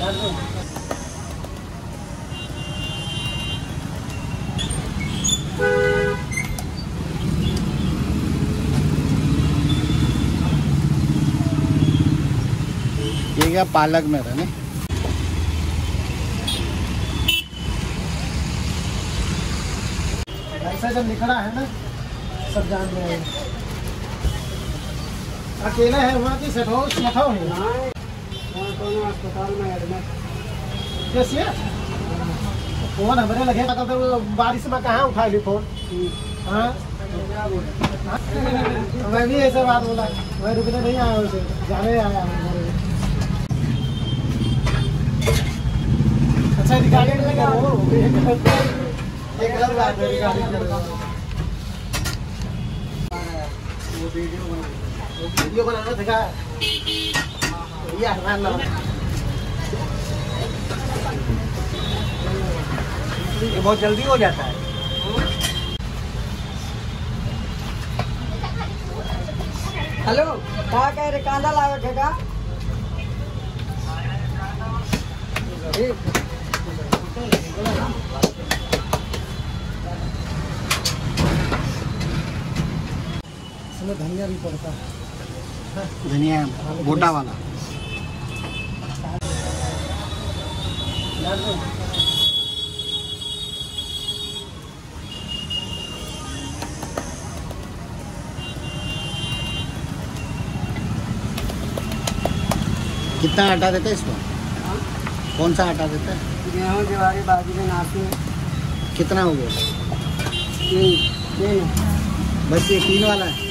ये क्या पालक में था नहीं? ऐसा जब निकला है ना सब जान रहे हैं। अकेले है वहाँ की सेठो है अस्पताल में एडमिट। कैसे फोन हमारे लगे तो बारिश में कहाँ उठा ली फोन। हाँ मैं भी ऐसा बात बोला, मैं रुकने नहीं आया उसे, जाने आया हूँ। अच्छा रिकॉर्डिंग लगा वो एक अलग बात है। रिकॉर्डिंग वीडियो बनाना था ये हरमान ये बहुत जल्दी हो जाता है। हेलो क्या कह रहे कांदा लागत है का? इसमें धनिया भी पड़ता है। धनिया गोटा वाला। कितना आटा देता है इसको? कौन सा आटा देता है? गेहूँ ज्वारी बाजरे नाशे। कितना हो गया? तीन। बस ये 3 वाला है।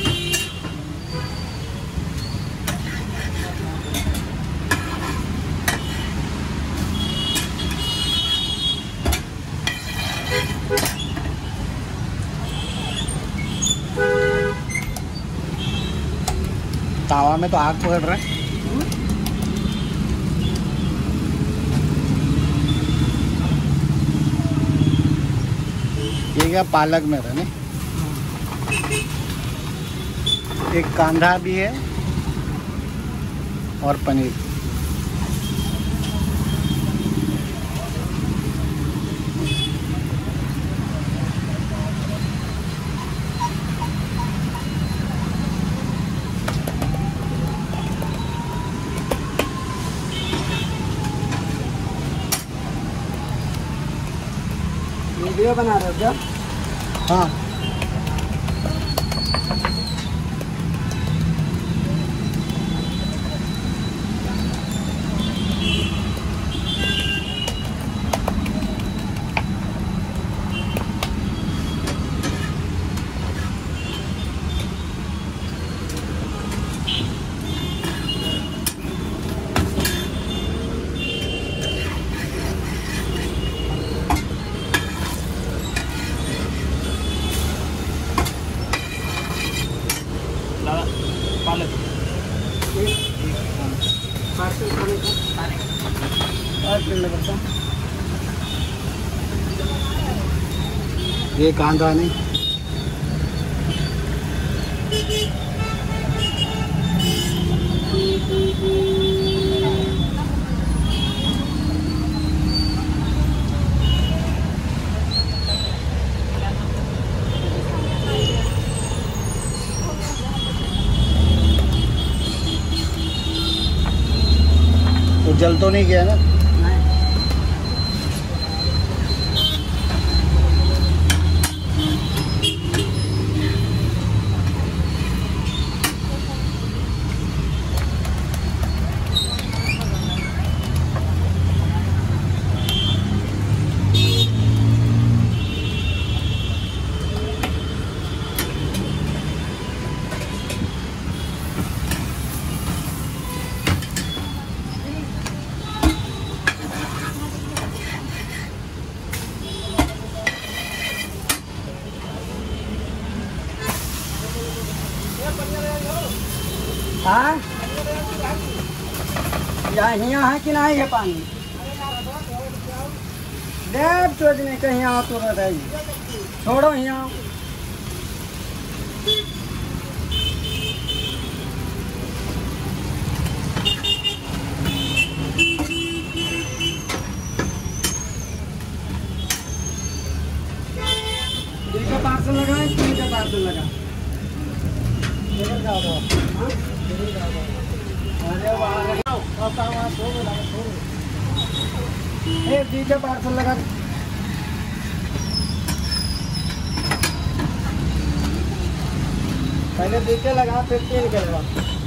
तावा में तो आग पकड़ रहा है। ये क्या पालक में था नहीं? एक कांदा भी है और पनीर। वीडियो बना रहे हो क्या? हाँ ये कांदा नहीं। तो जल तो नहीं गया ना? हाँ यहाँ है कि नहीं है पानी? देव तो नहीं कहीं आओ तो रही छोड़ो यहाँ। पार्सल लगा। लेकर जाओ तो हाँ लेकर जाओ तो अरे वहाँ लगाओ अब वहाँ सो में लगा सो में ए बीच में पार्सल लगा पहले बीच लगा फिर तेल के लगा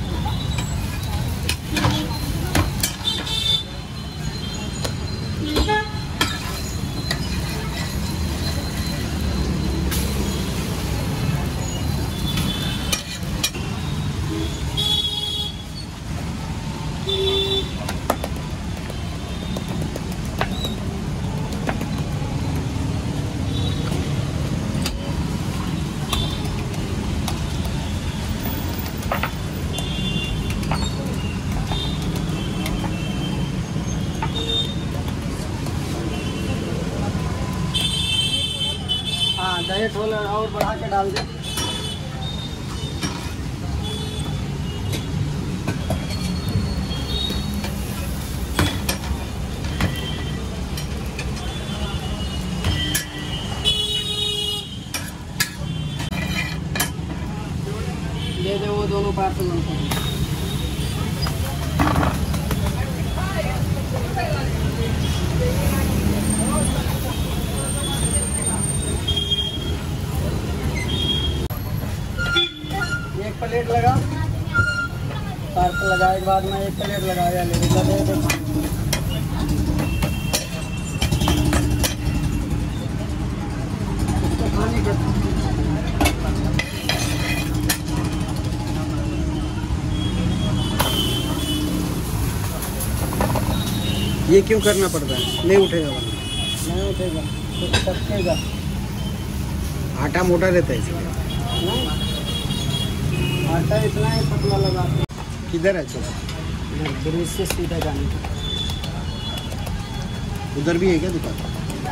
हाँ दही थोड़ा और बढ़ा के डाल दे दे दे वो दोनों पार्सल हमको। एक प्लेट लगा पार्सल लगाए के बाद में एक प्लेट लगाया ले दे इसको खाने के ये क्यों करना पड़ता है? नहीं उठेगा वरना। नहीं उठेगा तो टपकेगा आटा मोटा रहता है इसलिए। नहीं आटा इतना ही पतला लगा किधर है छोटा? ब्रिज से सीधा जाने का उधर भी है क्या दुकान?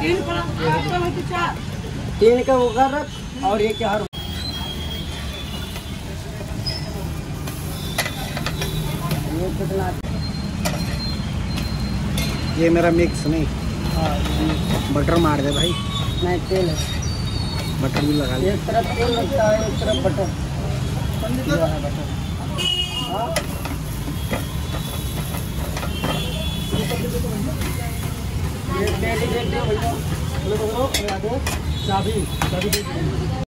तीन का होगा रख और एक हर ये कितना ये मेरा मिक्स नहीं। हाँ बटर मार दे भाई। नहीं तेल है बटर भी लगा ले। एक तरफ तेल लगता है एक तरफ बटर ये है बटर हाँ ये तेल ही देख दो भैया चाबी चाबी